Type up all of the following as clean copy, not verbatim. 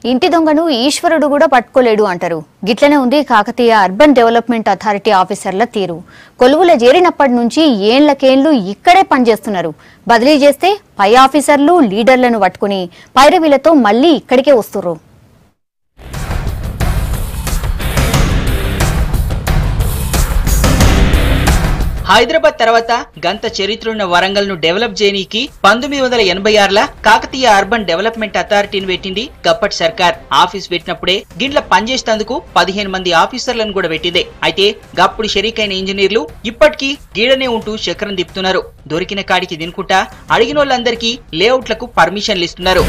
ఇంటి దొంగను ఈశ్వరుడు కూడా పట్టుకోలేడు అంటారు. గిట్లనే ఉంది కాకతీయ అర్బన్ డెవలప్మెంట్ అథారిటీ ఆఫీసర్ల తీరు. కొలువుల చేరినప్పటి నుంచి ఏళ్లకేళ్లు ఇక్కడే పనిచేస్తున్నారు. బదిలీ చేస్తే పై ఆఫీసర్లు లీడర్లను పట్టుకుని పైరవీలతో మళ్లీ ఇక్కడికే వస్తున్నారు. హైదరాబాద్ తర్వాత గంత చరిత్రన్న వరంగల్ ను డెవలప్ చేయనీకి 1986ల కాకతీయ అర్బన్ డెవలప్మెంట్ అథారిటీని పెట్టింది గప్పటి సర్కార్. ఆఫీస్ పెట్టినప్పుడే గిట్ల పనిచేసేందుకు 15 మంది ఆఫీసర్లను కూడా పెట్టిందే. అయితే గప్పుడు షరీకైన ఇంజనీర్లు ఇప్పటికీ గీడనే ఉంటూ చక్రం తిప్పుతున్నారు. దొరికిన కాడికి తినుకుంటా అడిగినోళ్ళందరికీ లేఅవుట్లకు పర్మిషన్లు ఇస్తున్నారు.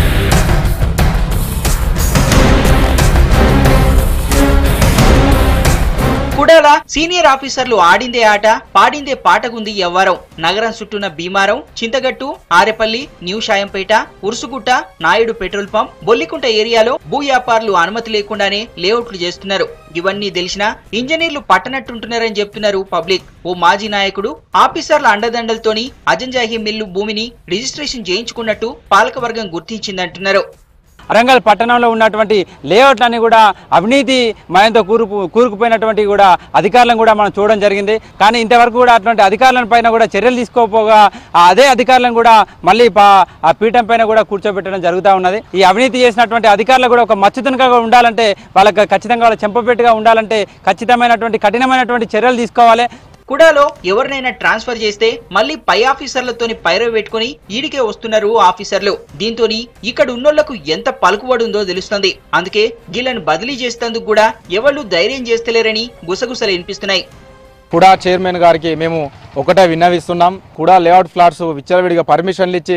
కుడాల సీనియర్ ఆఫీసర్లు ఆడిందే ఆట పాడిందే పాటగుంది ఎవ్వరం. నగరం చుట్టూన్న Bheemaram, Chintagattu, Arepalli, new Shayampet, Urusugutta, Naidu petrol pump, Bollikunta ఏరియాలో భూ వ్యాపారులు అనుమతి లేకుండానే లేఅవుట్లు చేస్తున్నారు. ఇవన్నీ తెలిసినా ఇంజనీర్లు పట్టనట్టుంటున్నారని చెప్తున్నారు పబ్లిక్. ఓ మాజీ నాయకుడు ఆఫీసర్ల అండదండలతోని అజంజాహి మిల్లు భూమిని రిజిస్ట్రేషన్ చేయించుకున్నట్టు పాలకవర్గం గుర్తించిందంటున్నారు. వరంగల్ పట్టణంలో ఉన్నటువంటి లేఅవుట్లన్నీ కూడా అవినీతి మయంతో కూరుకుపోయినటువంటి కూడా అధికారులను కూడా మనం చూడడం జరిగింది. కానీ ఇంతవరకు కూడా అటువంటి అధికారుల పైన కూడా చర్యలు తీసుకోపోగా అదే అధికారులను కూడా మళ్ళీ ఆ పీఠం పైన కూడా కూర్చోబెట్టడం జరుగుతూ ఉన్నది. ఈ అవినీతి చేసినటువంటి అధికారులు కూడా ఒక మచ్చుతునకగా ఉండాలంటే, వాళ్ళకి ఖచ్చితంగా వాళ్ళ చెంపపెట్టుగా ఉండాలంటే ఖచ్చితమైనటువంటి కఠినమైనటువంటి చర్యలు తీసుకోవాలి. కుడాలో ఎవరినైనా ట్రాన్స్ఫర్ చేస్తే మళ్ళీ పై ఆఫీసర్లతోని పైరవి పెట్టుకుని ఈడికే వస్తున్నారు ఆఫీసర్లు. దీంతో ఇక్కడ ఉన్నోళ్లకు ఎంత పలుకుబడి ఉందో తెలుస్తుంది. అందుకే గిళ్ళను బదిలీ చేసేందుకు కూడా ఎవరు ధైర్యం చేస్తలేరని గుసగుసలు వినిపిస్తున్నాయి. కుడా చైర్మన్ గారికి మేము ఒకటే విన్నవిస్తున్నాం. కుడా లేఅవుట్ ఫ్లాట్స్ విచ్చలవిడిగా పర్మిషన్లు ఇచ్చి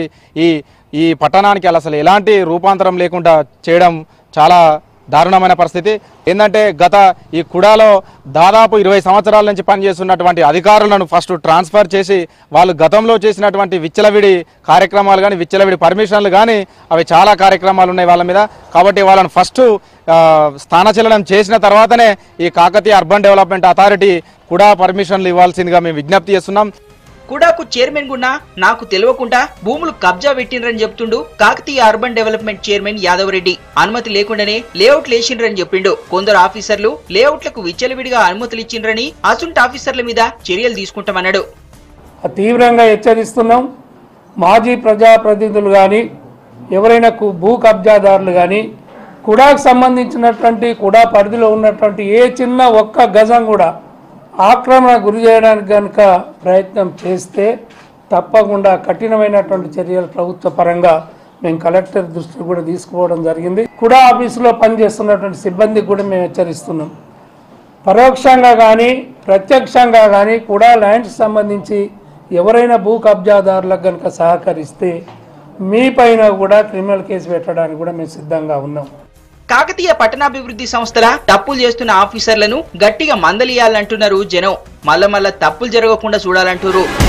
ఈ పట్టణానికి అసలు ఎలాంటి రూపాంతరం లేకుండా చేయడం చాలా దారుణమైన పరిస్థితి. ఏంటంటే గత ఈ కుడాలో దాదాపు 20 సంవత్సరాల నుంచి పనిచేస్తున్నటువంటి అధికారులను ఫస్ట్ ట్రాన్స్ఫర్ చేసి వాళ్ళు గతంలో చేసినటువంటి విచ్చలవిడి కార్యక్రమాలు కానీ విచ్చలవిడి పర్మిషన్లు కానీ అవి చాలా కార్యక్రమాలు ఉన్నాయి వాళ్ళ మీద. కాబట్టి వాళ్ళని ఫస్ట్ స్థానచలనం చేసిన తర్వాతనే ఈ కాకతీయ అర్బన్ డెవలప్మెంట్ అథారిటీ కుడా పర్మిషన్లు ఇవ్వాల్సిందిగా మేము విజ్ఞప్తి చేస్తున్నాం. కుడాకు చైర్మన్ గున్నా నాకు తెలియకుండా భూములు కబ్జా పెట్టినరని చెప్తుండు Kakatiya urban development chairman Yadav Reddy. అనుమతి లేకుండానే లేఅవుట్లు వేసిండ్రని చెప్పిండు. కొందరు ఆఫీసర్లు లేఅవుట్లకు విచ్చలవిడిగా అనుమతులు ఇచ్చిండ్రని అసుంటి ఆఫీసర్ల మీద చర్యలు తీసుకుంటామన్నాడు. తీవ్రంగా హెచ్చరిస్తున్నాం. మాజీ ప్రజాప్రతినిధులు కానీ ఎవరైనా భూ కబ్జాదారులు కానీ కుడాకు సంబంధించినటువంటి కుడా పరిధిలో ఉన్నటువంటి ఏ చిన్న ఒక్క గజం కూడా ఆక్రమణ గురి చేయడానికి కనుక ప్రయత్నం చేస్తే తప్పకుండా కఠినమైనటువంటి చర్యలు ప్రభుత్వ పరంగా మేము కలెక్టర్ దృష్టికి కూడా తీసుకుపోవడం జరిగింది. కుడా ఆఫీసులో పనిచేస్తున్నటువంటి సిబ్బందికి కూడా మేము హెచ్చరిస్తున్నాం. పరోక్షంగా కానీ ప్రత్యక్షంగా కానీ కుడా ల్యాండ్స్ సంబంధించి ఎవరైనా భూ కబ్జాదారులకు కనుక సహకరిస్తే మీ పైన కూడా క్రిమినల్ కేసు పెట్టడానికి కూడా మేము సిద్ధంగా ఉన్నాం. కాకతీయ పట్టణాభివృద్ధి సంస్థల తప్పులు చేస్తున్న ఆఫీసర్లను గట్టిగా మందలియాలంటున్నారు జనం. మళ్ళా తప్పులు జరగకుండా చూడాలంటారు.